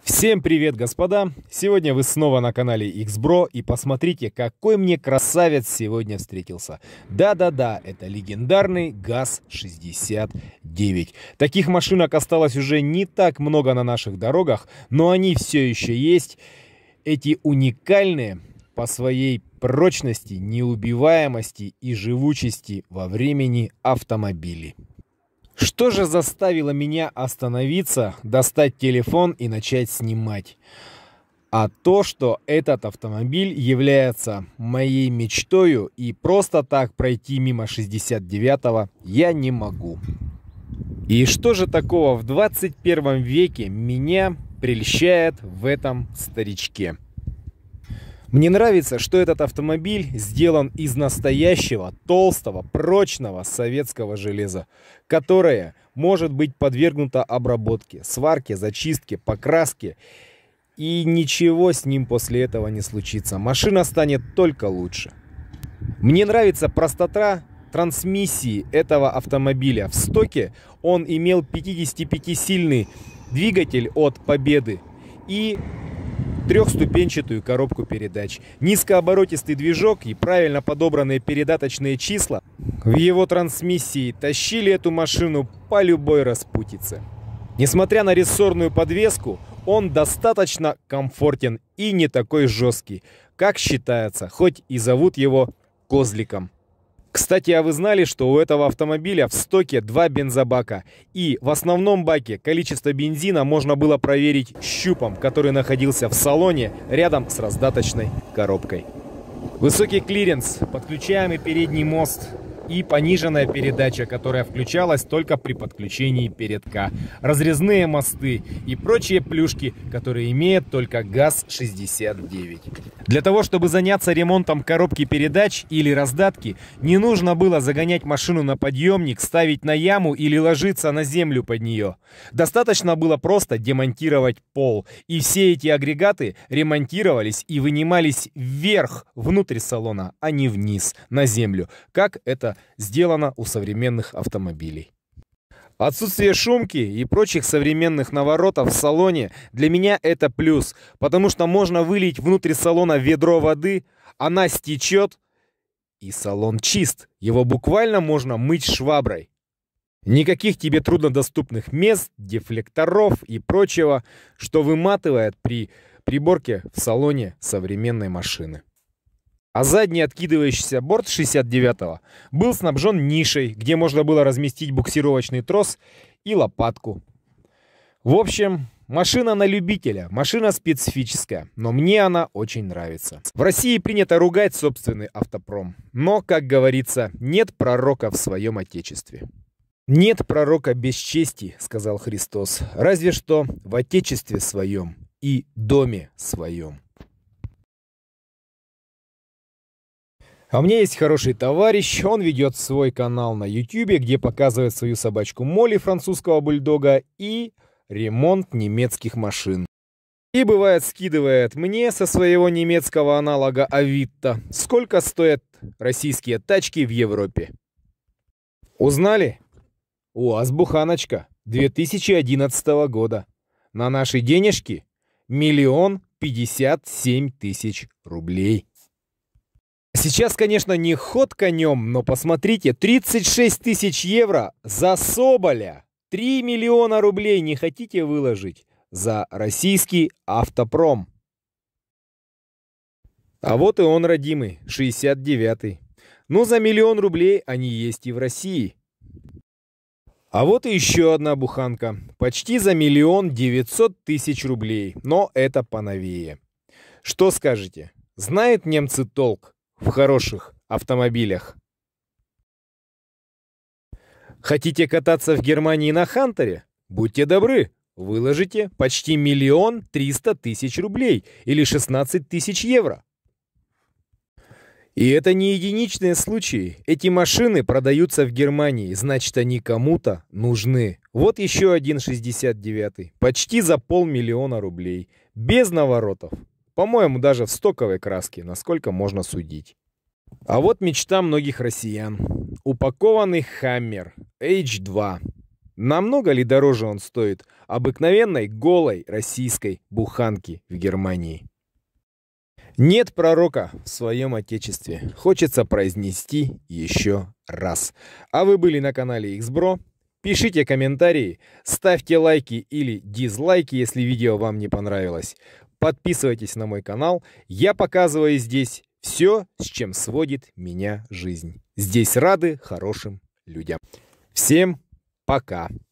Всем привет, господа! Сегодня вы снова на канале X-Bro, и посмотрите, какой мне красавец сегодня встретился. Да-да-да, это легендарный ГАЗ-69. Таких машинок осталось уже не так много на наших дорогах, но они все еще есть. Эти уникальные по своей прочности, неубиваемости и живучести во времени автомобили. Что же заставило меня остановиться, достать телефон и начать снимать? А то, что этот автомобиль является моей мечтою, и просто так пройти мимо 69-го я не могу. И что же такого в 21 веке меня прельщает в этом старичке? Мне нравится, что этот автомобиль сделан из настоящего, толстого, прочного советского железа, которое может быть подвергнуто обработке, сварке, зачистке, покраске, и ничего с ним после этого не случится. Машина станет только лучше. Мне нравится простота трансмиссии этого автомобиля. В стоке он имел 55-сильный двигатель от Победы и трехступенчатую коробку передач. Низкооборотистый движок и правильно подобранные передаточные числа в его трансмиссии тащили эту машину по любой распутице. Несмотря на рессорную подвеску, он достаточно комфортен и не такой жесткий, как считается, хоть и зовут его козликом. Кстати, а вы знали, что у этого автомобиля в стоке 2 бензобака, и в основном баке количество бензина можно было проверить щупом, который находился в салоне рядом с раздаточной коробкой. Высокий клиренс, подключаемый передний мост и пониженная передача, которая включалась только при подключении передка, разрезные мосты и прочие плюшки, которые имеет только ГАЗ-69. Для того, чтобы заняться ремонтом коробки передач или раздатки, не нужно было загонять машину на подъемник, ставить на яму или ложиться на землю под нее. Достаточно было просто демонтировать пол, и все эти агрегаты ремонтировались и вынимались вверх, внутрь салона, а не вниз, на землю, как это сделано у современных автомобилей. Отсутствие шумки и прочих современных наворотов в салоне для меня это плюс, потому что можно вылить внутрь салона ведро воды, она стечет, и салон чист, его буквально можно мыть шваброй. Никаких тебе труднодоступных мест, дефлекторов и прочего, что выматывает при приборке в салоне современной машины. А задний откидывающийся борт 69-го был снабжен нишей, где можно было разместить буксировочный трос и лопатку. В общем, машина на любителя, машина специфическая, но мне она очень нравится. В России принято ругать собственный автопром, но, как говорится, нет пророка в своем отечестве. «Нет пророка без чести, — сказал Христос, — разве что в отечестве своем и доме своем». А у меня есть хороший товарищ, он ведет свой канал на YouTube, где показывает свою собачку Молли, французского бульдога, и ремонт немецких машин. И бывает скидывает мне со своего немецкого аналога Авито, сколько стоят российские тачки в Европе. Узнали? УАЗ Буханочка 2011 года. На наши денежки 1 057 000 рублей. Сейчас, конечно, не ход конем, но посмотрите, 36 000 евро за Соболя. 3 миллиона рублей не хотите выложить за российский автопром? А вот и он, родимый, 69-й. Ну, за 1 000 000 рублей они есть и в России. А вот и еще одна буханка. Почти за 1 900 000 рублей, но это поновее. Что скажете? Знают немцы толк в хороших автомобилях? Хотите кататься в Германии на Хантере? Будьте добры, выложите почти 1 300 000 рублей или 16 000 евро. И это не единичные случаи. Эти машины продаются в Германии, значит, они кому-то нужны. Вот еще один 69-й, почти за 500 000 рублей, без наворотов. По-моему, даже в стоковой краске, насколько можно судить. А вот мечта многих россиян. Упакованный Хаммер H2. Намного ли дороже он стоит обыкновенной голой российской буханки в Германии? Нет пророка в своем отечестве. Хочется произнести еще раз. А вы были на канале XBro? Пишите комментарии, ставьте лайки или дизлайки, если видео вам не понравилось. Подписывайтесь на мой канал. Я показываю здесь все, с чем сводит меня жизнь. Здесь рады хорошим людям. Всем пока!